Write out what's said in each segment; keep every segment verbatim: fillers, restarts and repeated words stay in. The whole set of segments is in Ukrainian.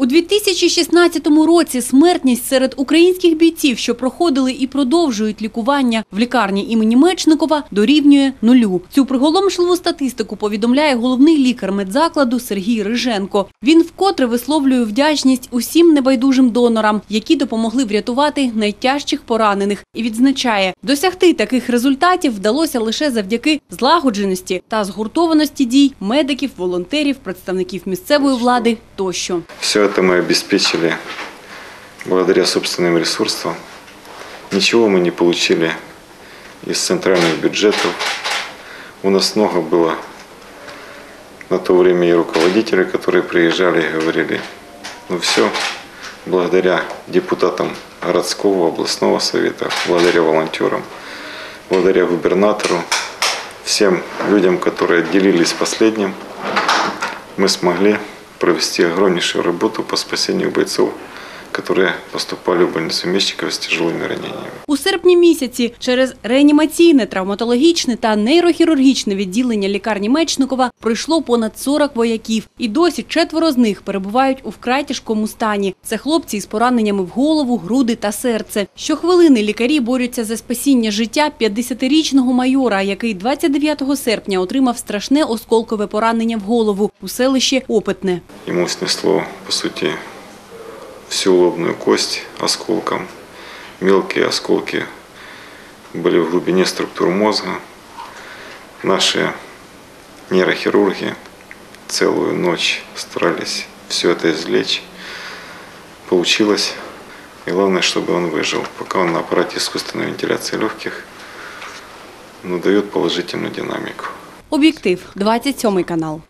дві тисячі шістнадцятому році смертність серед українських бійців, що проходили і продовжують лікування в лікарні імені Мечникова, дорівнює нулю. Цю приголомшливу статистику повідомляє головний лікар медзакладу Сергій Риженко. Він вкотре висловлює вдячність усім небайдужим донорам, які допомогли врятувати найтяжчих поранених. І відзначає, досягти таких результатів вдалося лише завдяки злагодженості та згуртованості дій медиків, волонтерів, представників місцевої влади тощо. Все это мы обеспечили благодаря собственным ресурсам. Ничего мы не получили из центральных бюджетов. У нас много было на то время и руководителей, которые приезжали и говорили, ну все, благодаря депутатам городского, областного совета, благодаря волонтерам, благодаря губернатору, всем людям, которые делились последним, мы смогли провести огромнейшую работу по спасению бойцов, які поступали в больницю Мечникова з тяжелими раненнями. У серпні місяці через реанімаційне, травматологічне та нейрохірургічне відділення лікарні Мечникова пройшло понад сорок вояків. І досі четверо з них перебувають у вкрай тяжкому стані. Це хлопці із пораненнями в голову, груди та серце. Щохвилини лікарі борються за спасіння життя п'ятдесятирічного майора, який двадцять дев'ятого серпня отримав страшне осколкове поранення в голову у селищі Опитне. Йому снесло, по суті, всю лобную кость осколком. Мелкие осколки были в глубине структур мозга. Наши нейрохирурги целую ночь старались все это извлечь. Получилось. И главное, чтобы он выжил. Пока он на аппарате искусственной вентиляции легких, но дает положительную динамику. Об'єктив, двадцять сьомий канал.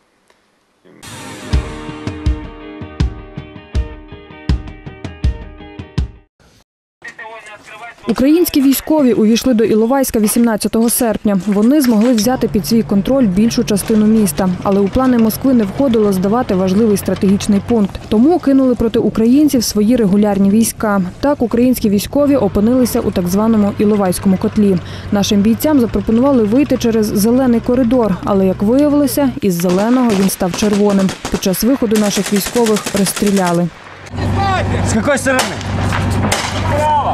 Українські військові увійшли до Іловайська вісімнадцятого серпня. Вони змогли взяти під свій контроль більшу частину міста. Але у плани Москви не входило здавати важливий стратегічний пункт. Тому кинули проти українців свої регулярні війська. Так українські військові опинилися у так званому Іловайському котлі. Нашим бійцям запропонували вийти через зелений коридор. Але, як виявилося, із зеленого він став червоним. Під час виходу наших військових розстріляли. З якої сторони? Право!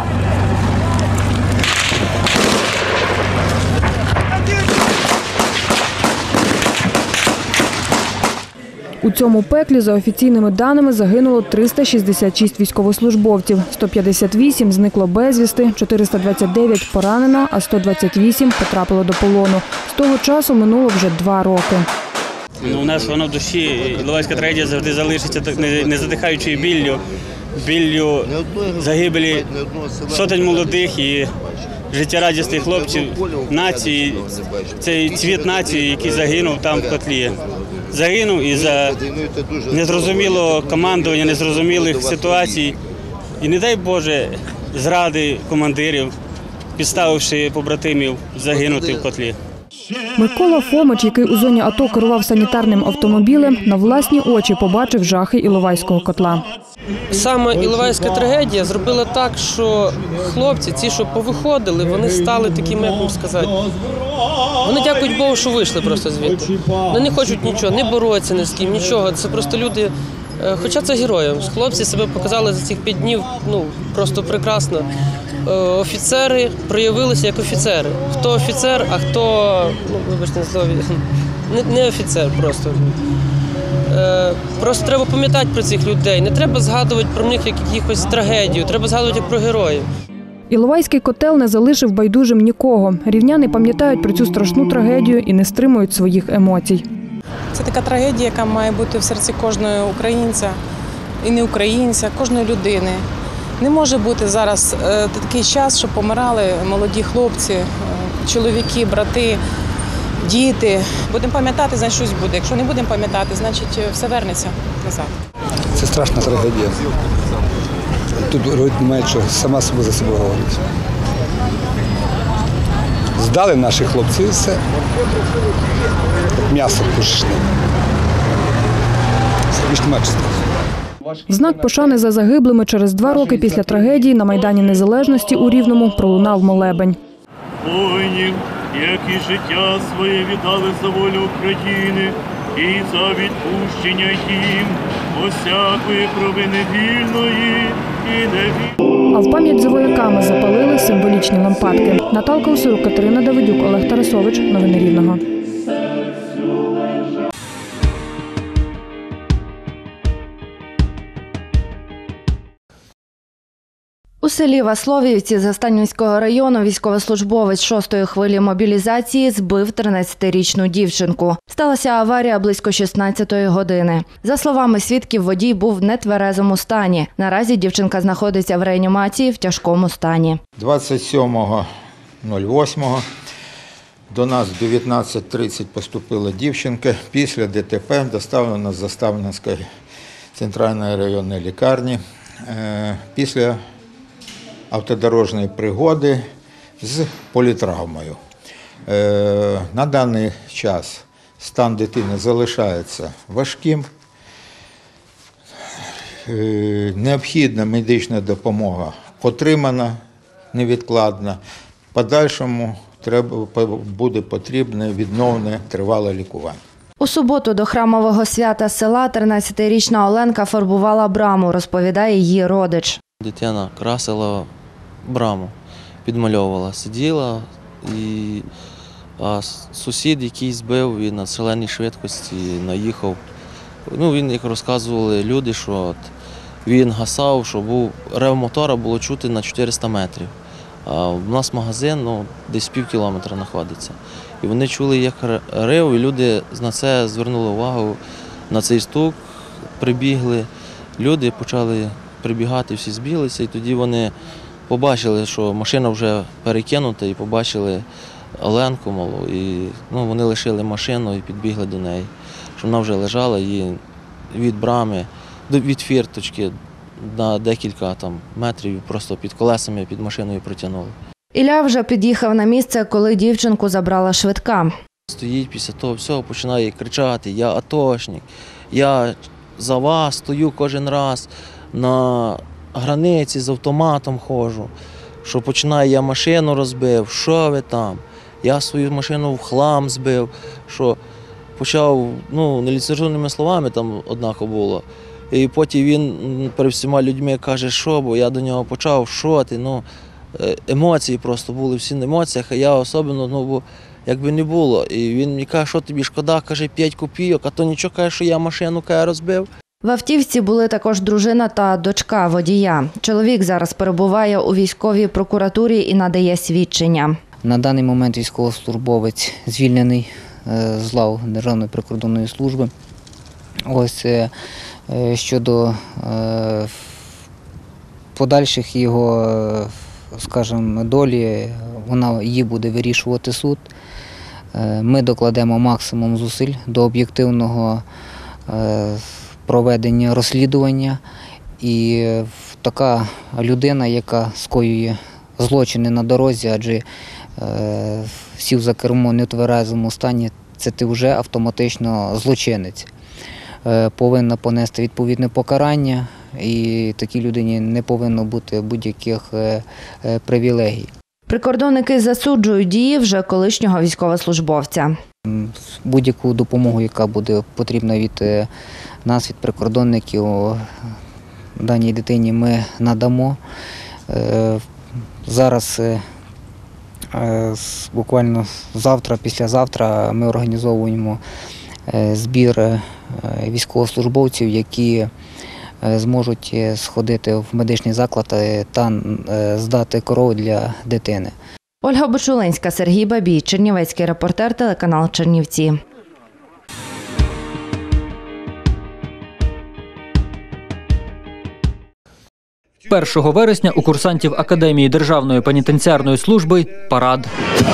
У цьому пеклі, за офіційними даними, загинуло триста шістдесят шість військовослужбовців, сто п'ятдесят вісім зникло безвісти, чотириста двадцять дев'ять поранено, а сто двадцять вісім потрапило до полону. З того часу минуло вже два роки. Ну, у нас воно в душі, Іловайська трагедія завжди залишиться так незадихаючою біллю, біллю загибелі сотень молодих і життєрадісних хлопців нації, цей цвіт нації, який загинув там в котлі. Загинув із-за незрозумілого командування, незрозумілих ситуацій. І не дай Боже зради командирів, підставивши побратимів загинути в котлі. Микола Фомич, який у зоні АТО керував санітарним автомобілем, на власні очі побачив жахи Іловайського котла. Саме Іловайська трагедія зробила так, що хлопці, ці, що повиходили, вони стали такими, як вам сказати, вони дякують Богу, що вийшли просто звідти. Вони не хочуть нічого, не боротися ні з ким, нічого. Це просто люди, хоча це герої. Хлопці себе показали за цих п'ять днів, ну, просто прекрасно. Офіцери проявилися як офіцери. Хто офіцер, а хто, ну, вибачте на слові, не, не офіцер просто. Просто треба пам'ятати про цих людей. Не треба згадувати про них як якихось трагедію, треба згадувати як про героїв. Іловайський котел не залишив байдужим нікого. Рівняни пам'ятають про цю страшну трагедію і не стримують своїх емоцій. Це така трагедія, яка має бути в серці кожного українця і не українця, кожної людини. Не може бути зараз е, такий час, щоб помирали молоді хлопці, е, чоловіки, брати, діти. Будемо пам'ятати, значить щось буде. Якщо не будемо пам'ятати, значить все вернеться назад. Це страшна трагедія. Тут робити немає чого, сама себе за себе говорить. Здали наші хлопці все. М'ясо пушне. Більш нема чого. В знак пошани за загиблими через два роки після трагедії на Майдані Незалежності у Рівному пролунав молебень. Воїнів, які життя своє віддали за волю України, і за відпущення їм усякої провини вільної і невільної. А в пам'ять за вояками запалили символічні лампадки. Наталка Усурук, Катерина Давидюк, Олег Тарасович. Новини Рівного. У селі Васловівці Застанівського району військовослужбовець шостої хвилі мобілізації збив тринадцятирічну дівчинку. Сталася аварія близько шістнадцятої години. За словами свідків, водій був в нетверезому стані. Наразі дівчинка знаходиться в реанімації в тяжкому стані. двадцять сьомого восьмого до нас в дев'ятнадцять тридцять поступила дівчинка. Після ДТП доставлена з Заставницької центральної районної лікарні. Після автодорожної пригоди з політравмою. На даний час стан дитини залишається важким. Необхідна медична допомога отримана невідкладно. В подальшому треба, буде потрібне відновне тривале лікування. У суботу до храмового свята села тринадцятирічна Оленка фарбувала браму, розповідає її родич. Дитина красила браму, підмальовувала, сиділа, і а сусід, який збив, він на шаленій швидкості наїхав. Ну, він, як розказували люди, що от він гасав, що був рев мотора було чути на чотириста метрів. А у нас магазин ну, десь пів кілометра знаходиться. І вони чули, як рев, і люди на це звернули увагу, на цей стук, прибігли. Люди почали прибігати, всі збіглися, і тоді вони побачили, що машина вже перекинута, і побачили Оленку малу. І ну, вони лишили машину і підбігли до неї, що вона вже лежала, і від брами, від фірточки на декілька там, метрів просто під колесами, під машиною протягнули. Ілля вже під'їхав на місце, коли дівчинку забрала швидка. Стоїть після того всього, починає кричати: «Я атошник, я за вас стою кожен раз, на границі з автоматом ходжу, що починає, я машину розбив, що ви там, я свою машину в хлам збив», що почав, ну, неліцензурними словами там однаково було. І потім він перед всіма людьми каже, що, бо я до нього почав, що ти, ну, емоції просто були всі на емоціях, а я особливо, ну, бо якби не було. І він мені каже, що тобі шкода, каже, п'ять копійок, а то нічого, каже, що я машину каже, розбив. В автівці були також дружина та дочка водія. Чоловік зараз перебуває у військовій прокуратурі і надає свідчення. На даний момент військовослужбовець звільнений з лав Державної прикордонної служби. Ось щодо подальших його, скажімо, долі, вона її буде вирішувати суд. Ми докладемо максимум зусиль до об'єктивного проведення розслідування. І така людина, яка скоює злочини на дорозі, адже сів за кермо не в тверезому стані, це ти вже автоматично злочинець. Повинна понести відповідне покарання, і такій людині не повинно бути будь-яких привілегій. Прикордонники засуджують дії вже колишнього військовослужбовця. Будь-яку допомогу, яка буде потрібна від нас, від прикордонників, даній дитині ми надамо. Зараз, буквально завтра, післязавтра ми організовуємо збір військовослужбовців, які зможуть сходити в медичний заклад та здати кров для дитини. Ольга Бочулинська, Сергій Бабій, Чернівецький репортер, телеканал Чернівці. першого вересня у курсантів Академії Державної пенітенціарної служби парад.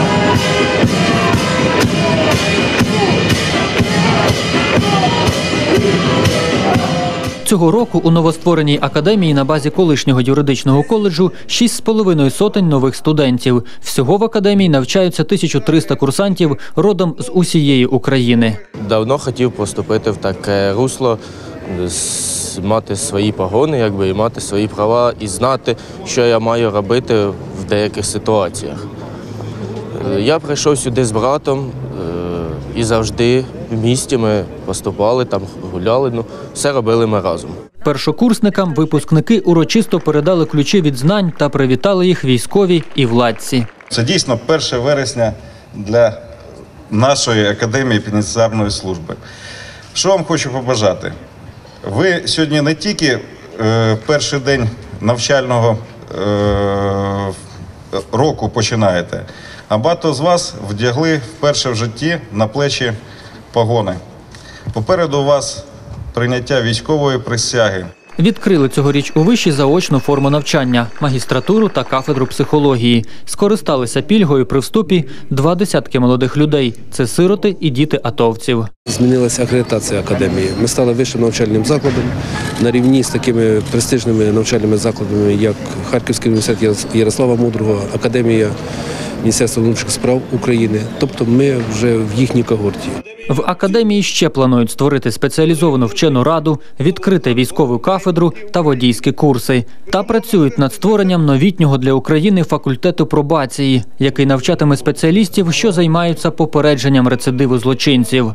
Цього року у новоствореній академії на базі колишнього юридичного коледжу шість з половиною сотень нових студентів. Всього в академії навчаються тисяча триста курсантів родом з усієї України. Давно хотів поступити в таке русло, мати свої погони, якби, і мати свої права, і знати, що я маю робити в деяких ситуаціях. Я прийшов сюди з братом, І завжди в місті ми поступали, там гуляли, ну, все робили ми разом. Першокурсникам випускники урочисто передали ключі від знань та привітали їх військові і владці. Це дійсно перше вересня для нашої академії пенітенціарної служби. Що вам хочу побажати? Ви сьогодні не тільки е, перший день навчального е, року починаєте, а багато з вас вдягли вперше в житті на плечі погони. Попереду у вас прийняття військової присяги. Відкрили цьогоріч у виші заочну форму навчання – магістратуру та кафедру психології. Скористалися пільгою при вступі два десятки молодих людей – це сироти і діти атовців. Змінилася акредитація академії. Ми стали вищим навчальним закладом на рівні з такими престижними навчальними закладами, як Харківський університет Ярослава Мудрого, Академія Міністерства внутрішніх справ України. Тобто ми вже в їхній когорті. В академії ще планують створити спеціалізовану вчену раду, відкрити військову кафедру та водійські курси. Та працюють над створенням новітнього для України факультету пробації, який навчатиме спеціалістів, що займаються попередженням рецидиву злочинців.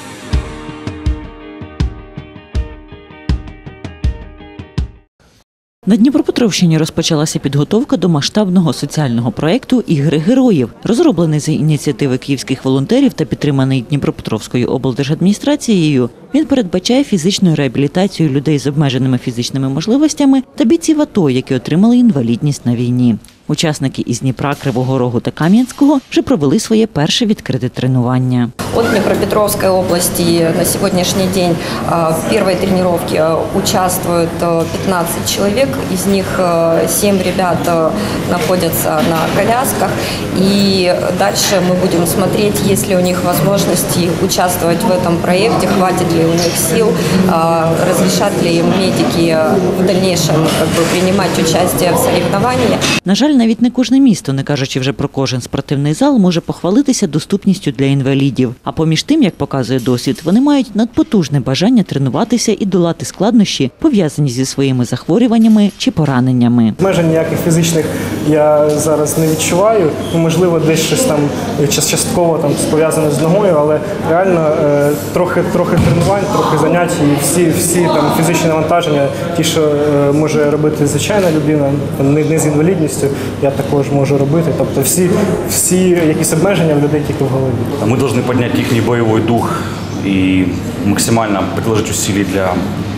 На Дніпропетровщині розпочалася підготовка до масштабного соціального проєкту «Ігри героїв», розроблений за ініціативи київських волонтерів та підтриманий Дніпропетровською облдержадміністрацією. Він передбачає фізичну реабілітацію людей з обмеженими фізичними можливостями та бійців АТО, які отримали інвалідність на війні. Учасники із Дніпра, Кривого Рогу та Кам'янського вже провели своє перше відкрите тренування. От Днепропетровской области на сегодняшний день в первой тренировке участвуют пятнадцать человек, из них семь ребят находятся на колясках. И дальше мы будем смотреть, есть ли у них возможности участвовать в этом проекте, хватит ли у них сил, разрешат ли им медики в дальнейшем как бы, принимать участие в соревнованиях. На жаль, навіть не кожне місто, не кажучи вже про кожен спортивний зал, може похвалитися доступністю для інвалідів. А поміж тим, як показує досвід, вони мають надпотужне бажання тренуватися і долати складнощі, пов'язані зі своїми захворюваннями чи пораненнями. Обмежень ніяких фізичних я зараз не відчуваю. Можливо, десь щось там частково там пов'язане з ногою, але реально трохи, трохи тренувань, трохи занять і всі, всі там фізичні навантаження, ті, що може робити звичайна людина, не з інвалідністю, я також можу робити. Тобто всі, всі якісь обмеження в людей тільки в голові. Ми повинні підняти їхній бойовий дух і максимально приложити усилий для,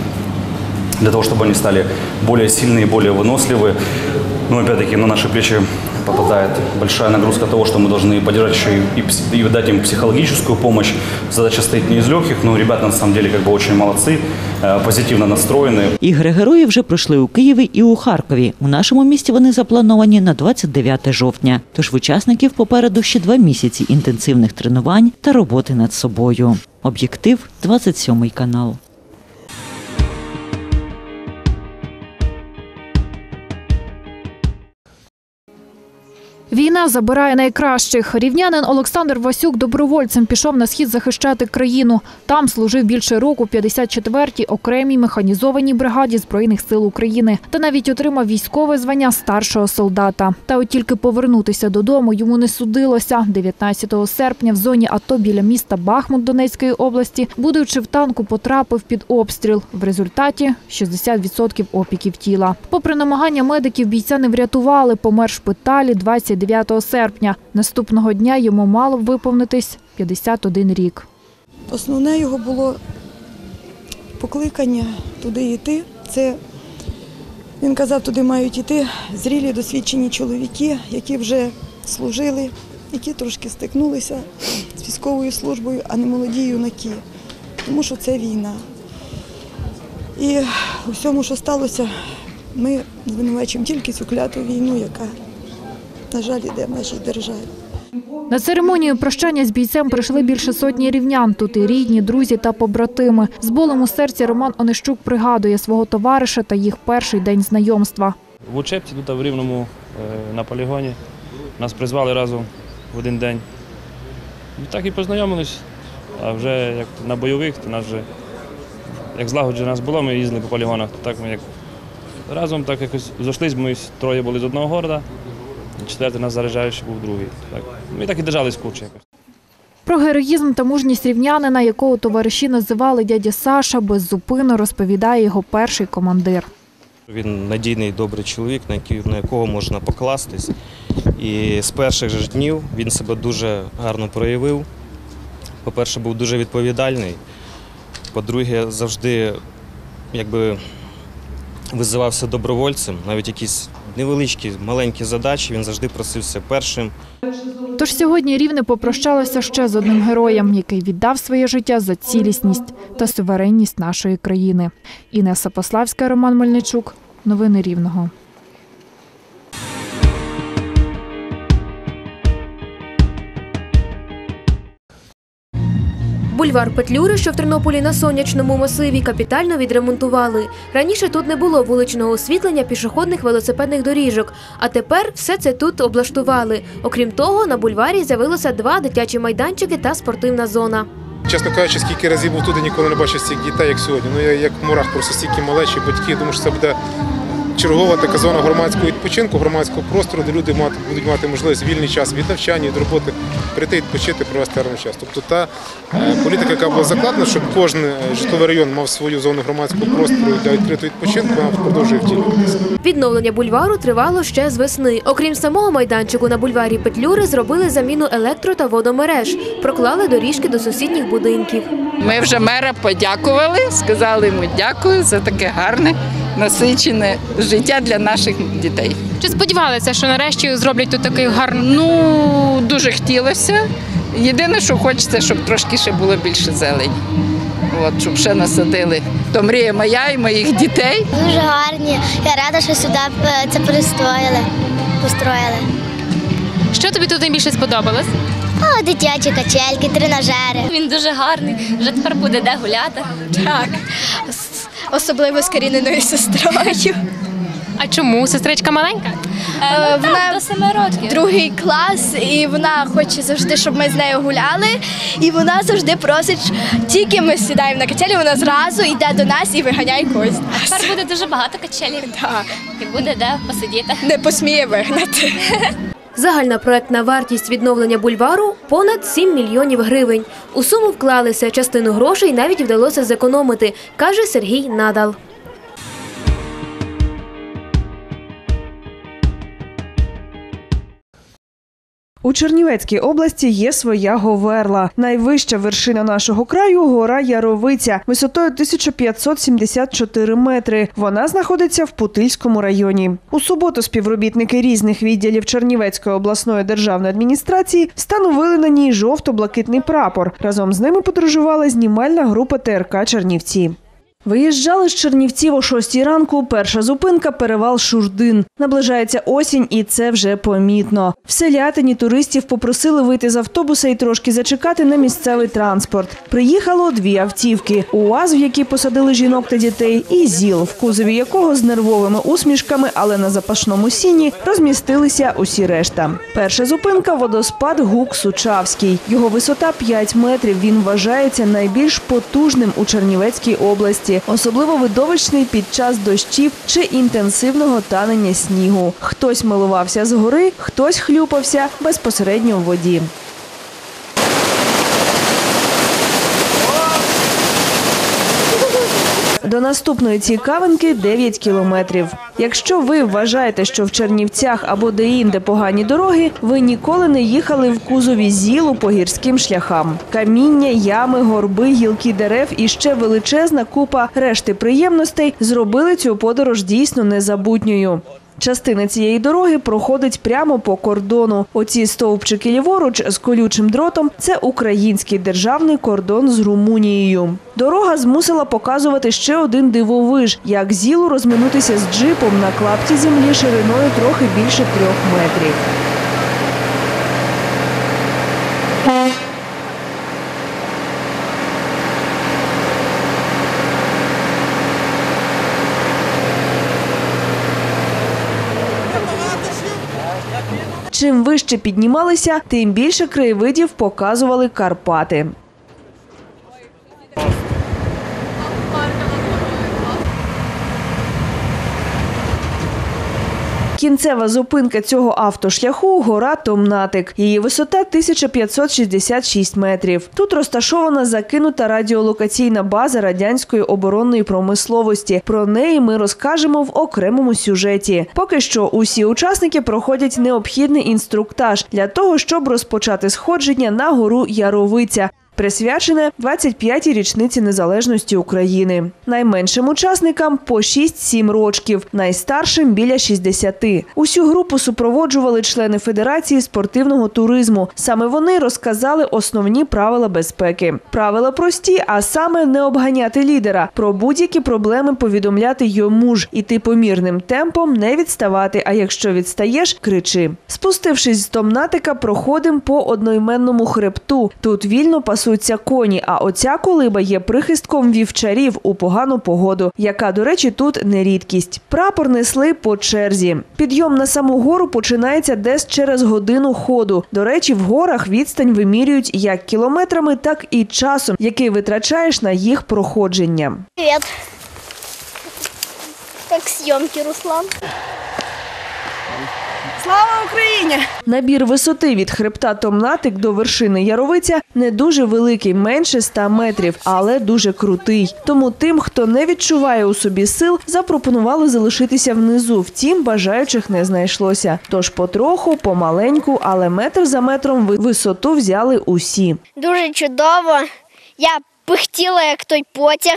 для того, чтобы они стали более сильные, более выносливые. Но опять-таки на наши плечи попадает большая нагрузка того, что мы должны поддержать еще и, и, и дать им психологическую помощь. Задача стоит не из легких, но ребята на самом деле как бы очень молодцы, позитивно настроєні. Ігри героїв вже пройшли у Києві і у Харкові. У нашому місті вони заплановані на двадцять дев'яте жовтня. Тож в учасників попереду ще два місяці інтенсивних тренувань та роботи над собою. Об'єктив – двадцять сьомий канал. Війна забирає найкращих. Рівнянин Олександр Васюк добровольцем пішов на схід захищати країну. Там служив більше року в п'ятдесят четвертій окремій механізованій бригаді Збройних сил України. Та навіть отримав військове звання старшого солдата. Та от тільки повернутися додому йому не судилося. дев'ятнадцятого серпня в зоні АТО біля міста Бахмут Донецької області, будучи в танку, потрапив під обстріл. В результаті шістдесят відсотків опіків тіла. Попри намагання медиків, бійця не врятували. Помер в шпиталі двадцять дев'ятого серпня. Наступного дня йому мало б виповнитись п'ятдесят один рік. Основне його було покликання туди йти. Це, він казав, туди мають йти зрілі, досвідчені чоловіки, які вже служили, які трошки стикнулися з військовою службою, а не молоді юнаки. Тому що це війна. І у всьому, що сталося, ми звинувачуємо тільки цю кляту війну, яка, на жаль, йде в нашій державі. На церемонію прощання з бійцем прийшли більше сотні рівнян. Тут і рідні, друзі та побратими. З болем у серці Роман Онищук пригадує свого товариша та їх перший день знайомства. В учебці тут в Рівному на полігоні нас призвали разом в один день. І так і познайомились. А вже як на бойових, то нас вже, як злагоджено нас було, ми їздили по полігонах, то так ми як разом так якось зійшлися, ми троє були з одного города. Четвертий нас заряджаючий був другий. Так. Ми так і держались кучу якось. Про героїзм та мужність рівнянина, якого товариші називали дядя Саша, беззупинно розповідає його перший командир. Він надійний, добрий чоловік, на якого можна покластись. І з перших же днів він себе дуже гарно проявив. По-перше, був дуже відповідальний. По-друге, завжди якби визивався добровольцем. Навіть якісь невеличкі, маленькі задачі він завжди просився першим. Тож сьогодні Рівне попрощалося ще з одним героєм, який віддав своє життя за цілісність та суверенність нашої країни. Інеса Пославська, Роман Мельничук. Новини Рівного. Бульвар Петлюри, що в Тернополі на Сонячному масиві, капітально відремонтували. Раніше тут не було вуличного освітлення, пішохідних, велосипедних доріжок, а тепер все це тут облаштували. Окрім того, на бульварі з'явилося два дитячі майданчики та спортивна зона. Чесно кажучи, скільки разів був тут і ніколи не бачив стільки дітей, як сьогодні. Ну, я як в мурах, просто стільки малечі, батьки. Я думаю, що це буде чергова така зона громадського відпочинку, громадського простору, де люди будуть мати можливість вільний час від навчання, від роботи, прийти відпочити, провести гарний час. Тобто та політика, яка була закладена, щоб кожен житловий район мав свою зону громадського простору для відкритого відпочинку, вона продовжує втілюватися. Відновлення бульвару тривало ще з весни. Окрім самого майданчику на бульварі Петлюри, зробили заміну електро- та водомереж, проклали доріжки до сусідніх будинків. Ми вже мера подякували, сказали йому дякую за таке гарне, насичене життя для наших дітей. Чи сподівалися, що нарешті зроблять тут такий гарний? Ну, дуже хотілося. Єдине, що хочеться, щоб трошки ще було більше зелені. От, щоб ще насадили. То мрія моя і моїх дітей. Дуже гарні. Я рада, що сюди це пристроїли, построїли. Що тобі тут найбільше сподобалось? О, дитячі качельки, тренажери. Він дуже гарний, вже тепер буде де гуляти. Так, особливо з Каріниною сестрою. А чому? Сестричка маленька? Е, ну, вона до семи років. Другий клас, і вона хоче завжди, щоб ми з нею гуляли. І вона завжди просить, тільки ми сідаємо на качелі, вона зразу йде до нас і виганяє когось. Тепер буде дуже багато качелів. Так. І буде де посидіти. Не посміє вигнати. Загальна проектна вартість відновлення бульвару – понад сім мільйонів гривень. У суму вклалися, частину грошей навіть вдалося зекономити, каже Сергій Надал. У Чернівецькій області є своя Говерла. Найвища вершина нашого краю – гора Яровиця, висотою тисяча п'ятсот сімдесят чотири метри. Вона знаходиться в Путильському районі. У суботу співробітники різних відділів Чернівецької обласної державної адміністрації встановили на ній жовто-блакитний прапор. Разом з ними подорожувала знімальна група Те Ер Ка «Чернівці». Виїжджали з Чернівців о шостій ранку. Перша зупинка – перевал Шурдин. Наближається осінь, і це вже помітно. В Селятині туристів попросили вийти з автобуса і трошки зачекати на місцевий транспорт. Приїхало дві автівки – УАЗ, в якій посадили жінок та дітей, і ЗІЛ, в кузові якого з нервовими усмішками, але на запашному сіні, розмістилися усі решта. Перша зупинка – водоспад Гук-Сучавський. Його висота п'ять метрів. Він вважається найбільш потужним у Чернівецькій області. Особливо видовищний під час дощів чи інтенсивного танення снігу. Хтось милувався з гори, хтось хлюпався безпосередньо в воді. До наступної цікавинки дев'ять кілометрів. Якщо ви вважаєте, що в Чернівцях або де-інде погані дороги, ви ніколи не їхали в кузові ЗІЛу по гірським шляхам. Каміння, ями, горби, гілки дерев і ще величезна купа решти приємностей зробили цю подорож дійсно незабутньою. Частина цієї дороги проходить прямо по кордону. Оці стовпчики ліворуч з колючим дротом – це український державний кордон з Румунією. Дорога змусила показувати ще один дивовиж – як ЗІЛу розминутися з джипом на клапті землі шириною трохи більше трьох метрів. Чим вище піднімалися, тим більше краєвидів показували Карпати. Кінцева зупинка цього автошляху – гора Томнатик. Її висота – тисяча п'ятсот шістдесят шість метрів. Тут розташована закинута радіолокаційна база радянської оборонної промисловості. Про неї ми розкажемо в окремому сюжеті. Поки що усі учасники проходять необхідний інструктаж для того, щоб розпочати сходження на гору Яровиця, присвячене двадцять п'ятій річниці незалежності України. Найменшим учасникам – по шість-сім років, найстаршим – біля шістдесяти. Усю групу супроводжували члени Федерації спортивного туризму. Саме вони розказали основні правила безпеки. Правила прості, а саме не обганяти лідера, про будь-які проблеми повідомляти йому ж, іти помірним темпом, не відставати, а якщо відстаєш – кричи. Спустившись з Томнатика, проходимо по одноіменному хребту. Тут вільно пасуються коні, а оця колиба є прихистком вівчарів у погану погоду, яка, до речі, тут не рідкість. Прапор несли по черзі. Підйом на саму гору починається десь через годину ходу. До речі, в горах відстань вимірюють як кілометрами, так і часом, який витрачаєш на їх проходження. Привіт. Як зйомки, Руслан? Слава Україні! Набір висоти від хребта Томнатик до вершини Яровиця не дуже великий, менше ста метрів, але дуже крутий. Тому тим, хто не відчуває у собі сил, запропонували залишитися внизу. Втім, бажаючих не знайшлося. Тож потроху, помаленьку, але метр за метром висоту взяли усі. Дуже чудово. Я пихтіла, як той потяг.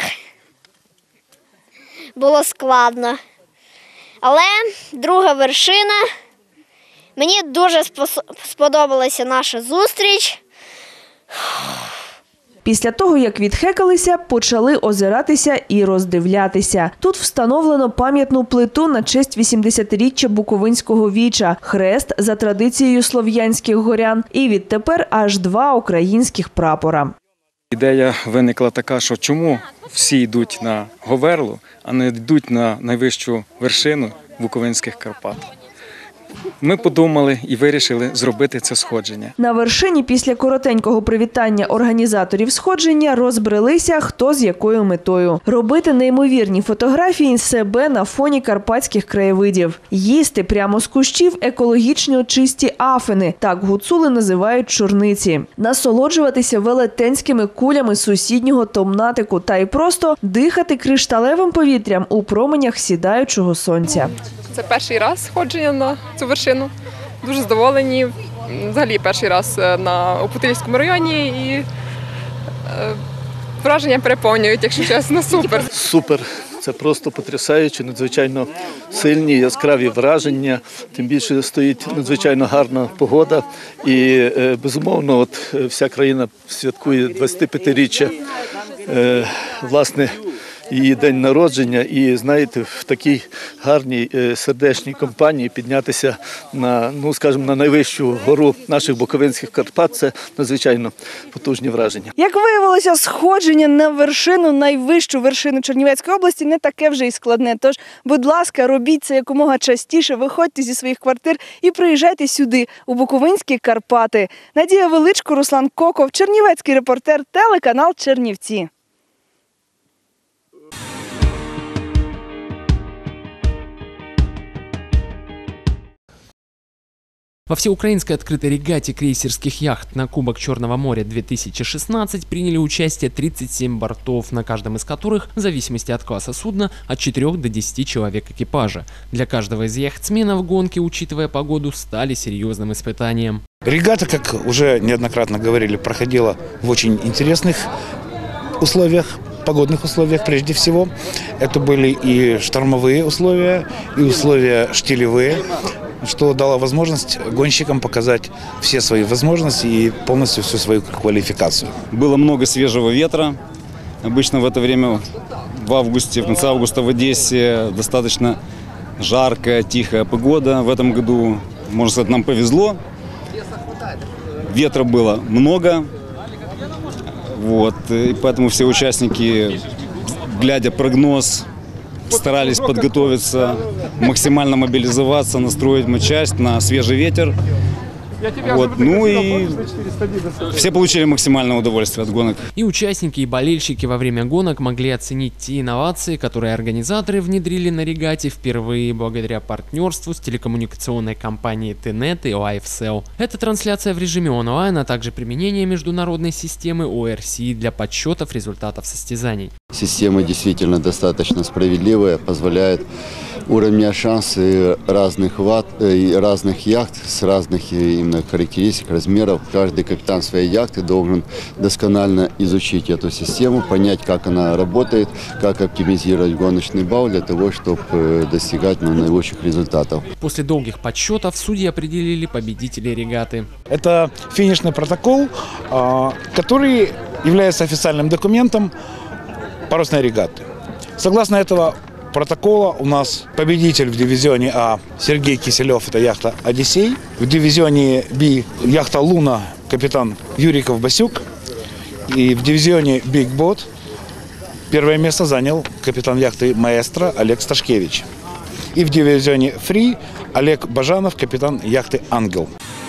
Було складно. Але друга вершина. Мені дуже сподобалася наша зустріч. Після того, як відхекалися, почали озиратися і роздивлятися. Тут встановлено пам'ятну плиту на честь вісімдесятиріччя Буковинського віча, хрест за традицією слов'янських горян і відтепер аж два українських прапора. Ідея виникла така, що чому всі йдуть на Говерлу, а не йдуть на найвищу вершину Буковинських Карпат. Ми подумали і вирішили зробити це сходження. На вершині після коротенького привітання організаторів сходження розбрелися, хто з якою метою. Робити неймовірні фотографії себе на фоні карпатських краєвидів. Їсти прямо з кущів екологічно чисті афини, так гуцули називають чорниці. Насолоджуватися велетенськими кулями сусіднього Томнатику та й просто дихати кришталевим повітрям у променях сідаючого сонця. Це перший раз сходження на цю вершину. Дуже задоволені. Взагалі перший раз на у Путильському районі і е, враження переповнюють, якщо чесно, супер. Супер. Це просто потрясаюче, надзвичайно сильні, яскраві враження. Тим більше стоїть надзвичайно гарна погода. І, е, безумовно, от вся країна святкує двадцятип'ятиріччя, е, власне, її день народження, і, знаєте, в такій гарній сердечній компанії піднятися на, ну, скажімо, на найвищу гору наших Буковинських Карпат – це надзвичайно потужні враження. Як виявилося, сходження на вершину, найвищу вершину Чернівецької області не таке вже й складне. Тож, будь ласка, робіть це якомога частіше, виходьте зі своїх квартир і приїжджайте сюди, у Буковинські Карпати. Надія Величко, Руслан Коков, Чернівецький репортер, телеканал Чернівці. Во всеукраинской открытой регате крейсерских яхт на Кубок Черного моря две тысячи шестнадцать приняли участие тридцать семь бортов, на каждом из которых, в зависимости от класса судна, от четырёх до десяти человек экипажа. Для каждого из яхтсменов гонки, учитывая погоду, стали серьезным испытанием. Регата, как уже неоднократно говорили, проходила в очень интересных условиях, погодных условиях прежде всего. Это были и штормовые условия, и условия штилевые, что дало возможность гонщикам показать все свои возможности и полностью всю свою квалификацию. Было много свежего ветра. Обычно в это время, в августе, в конце августа в Одессе достаточно жаркая, тихая погода. В этом году, можно сказать, нам повезло. Ветра было много. Вот, и поэтому все участники, глядя прогноз, старались подготовиться, максимально мобилизоваться, настроить матчасть на свежий ветер. Вот. Ну и все получили максимальное удовольствие от гонок. И участники, и болельщики во время гонок могли оценить те инновации, которые организаторы внедрили на регате впервые благодаря партнерству с телекоммуникационной компанией Тенет и LiveSell. Это трансляция в режиме онлайн, а также применение международной системы о эр си для подсчетов результатов состязаний. Система действительно достаточно справедливая, позволяет уравнять шансы разных, ват, разных яхт с разных именно характеристик, размеров. Каждый капитан своей яхты должен досконально изучить эту систему, понять, как она работает, как оптимизировать гоночный балл для того, чтобы достигать ну, наилучших результатов. После долгих подсчетов судьи определили победителей регаты. Это финишный протокол, который является официальным документом парусной регаты. Согласно этого протокола у нас победитель в дивизионе А Сергей Киселев, это яхта «Одиссей». В дивизионе Б яхта «Луна», капитан Юриков-Басюк. И в дивизионе «Биг Бот» первое место занял капитан яхты «Маэстро» Олег Сташкевич. И в дивизионе «Фри» Олег Бажанов, капитан яхты «Ангел».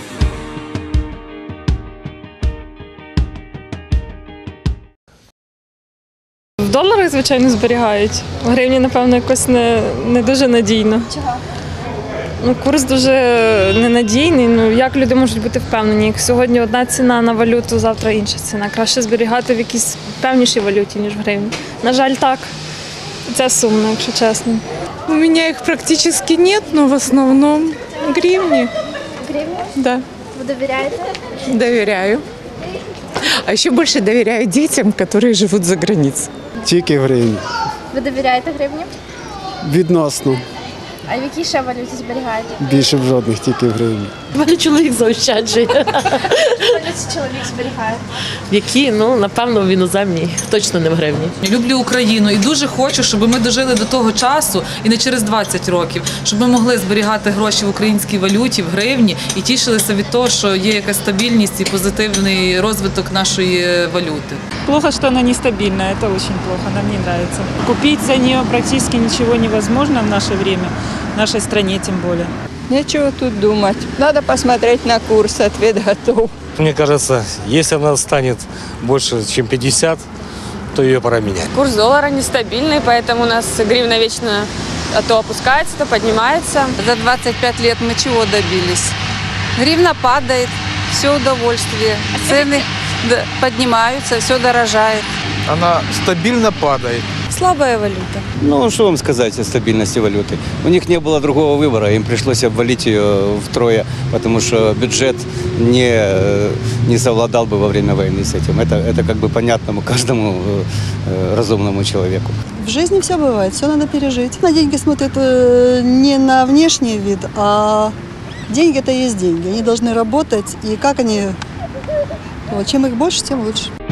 В доларах, звичайно, зберігають. В гривні, напевно, якось не, не дуже надійно. Чого? Ну, курс дуже ненадійний. Ну, як люди можуть бути впевнені? Як сьогодні одна ціна на валюту, завтра інша ціна. Краще зберігати в якійсь певнішій валюті, ніж в гривні. На жаль, так. Це сумно, якщо чесно. У меня их практически нет, но в основном гривни. Гривні? Да, Ви довіряєте? доверяю. А еще больше доверяю детям, которые живут за границей. Тільки гривні. Ви довіряєте гривні? Відносно. А в якій ще валюті зберігаєте? Більше в жодних, тільки в гривні. У мене чоловік заощаджує. В валюті чоловік зберігає. В які, ну, напевно, в іноземній, точно не в гривні. Люблю Україну і дуже хочу, щоб ми дожили до того часу, і не через двадцять років, щоб ми могли зберігати гроші в українській валюті, в гривні, і тішилися від того, що є якась стабільність і позитивний розвиток нашої валюти. Плохо, что она нестабильная, это очень плохо, нам не нравится. Купить за нее практически ничего невозможно в наше время, в нашей стране тем более. Нечего тут думать. Надо посмотреть на курс, ответ готов. Мне кажется, если она станет больше, чем пятьдесят, то ее пора менять. Курс доллара нестабильный, поэтому у нас гривна вечно то опускается, то поднимается. За двадцать пять лет мы чего добились? Гривна падает, все удовольствие. Цены поднимаются, все дорожает. Она стабильно падает. Слабая валюта. Ну, что вам сказать о стабильности валюты? У них не было другого выбора, им пришлось обвалить ее втрое, потому что бюджет не, не совладал бы во время войны с этим. Это, это как бы понятному каждому разумному человеку. В жизни все бывает, все надо пережить. На деньги смотрят не на внешний вид, а деньги – это есть деньги. Они должны работать, и как они… Вот, чем их больше, тем лучше.